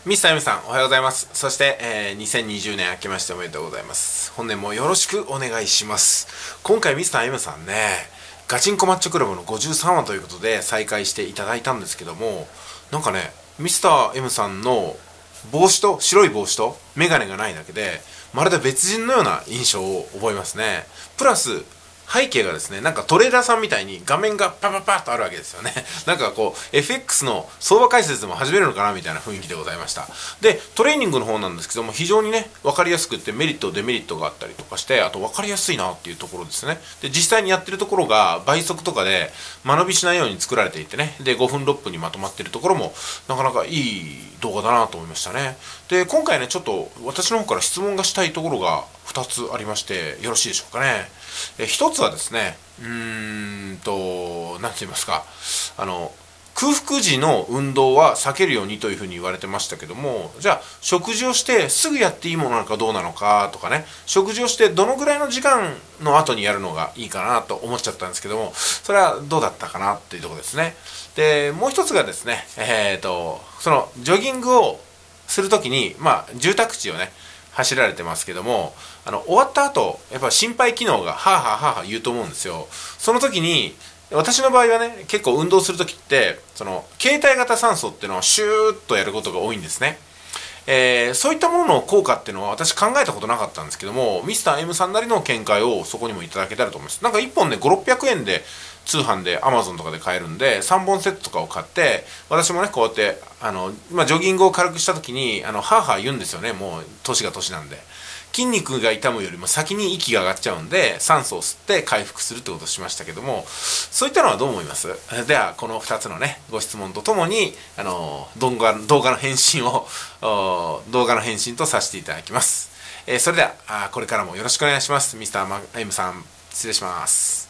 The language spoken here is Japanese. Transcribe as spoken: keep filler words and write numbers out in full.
ミスター M さん、おはようございます。そして、えー、にせんにじゅうねん明けましておめでとうございます。本年もよろしくお願いします。今回ミスター M さんね、ガチンコマッチョクラブのごじゅうさんわということで再開していただいたんですけども、なんかね、ミスター M さんの帽子と、白い帽子とメガネがないだけで、まるで別人のような印象を覚えますね。プラス、背景がですね、なんかトレーダーさんみたいに画面がパパパッとあるわけですよね。なんかこう エフエックス の相場解説でも始めるのかなみたいな雰囲気でございました。でトレーニングの方なんですけども、非常にね分かりやすくってメリットデメリットがあったりとかして、あと分かりやすいなっていうところですね。で実際にやってるところが倍速とかで間延びしないように作られていてね、でごふんろっぷんにまとまっているところもなかなかいい動画だなと思いましたね。で今回ねちょっと私の方から質問がしたいところがふたつありまして、よろしいでしょうかね。えひとつはですね、うーんと何て言いますか、あの空腹時の運動は避けるようにというふうに言われてましたけども、じゃあ食事をしてすぐやっていいものなのかどうなのかとかね、食事をしてどのぐらいの時間の後にやるのがいいかなと思っちゃったんですけども、それはどうだったかなっていうところですね。でもう一つがですね、えーとそのジョギングをするときに、まあ住宅地をね走られてますけども、あの終わった後やっぱ心肺機能がはあはあはあはあ言うと思うんですよ。その時に私の場合はね、結構運動する時ってその携帯型酸素っていうのをシューッとやることが多いんですね。えー、そういったものの効果っていうのは私考えたことなかったんですけども、ミスター M さんなりの見解をそこにもいただけたらと思います。なんかいっぽんでごひゃくろっぴゃくえんで通販で Amazon とかで買えるんで、さんぼんセットとかを買って、私もねこうやってあの、まあ、ジョギングを軽くした時にあのはあはあ言うんですよね。もう年が年なんで筋肉が痛むよりも先に息が上がっちゃうんで、酸素を吸って回復するってことをしましたけども、そういったのはどう思います？ではこのふたつのねご質問とともにあの動画動画の返信を動画の返信とさせていただきます。えー、それではあこれからもよろしくお願いします。ミスター M さん、失礼します。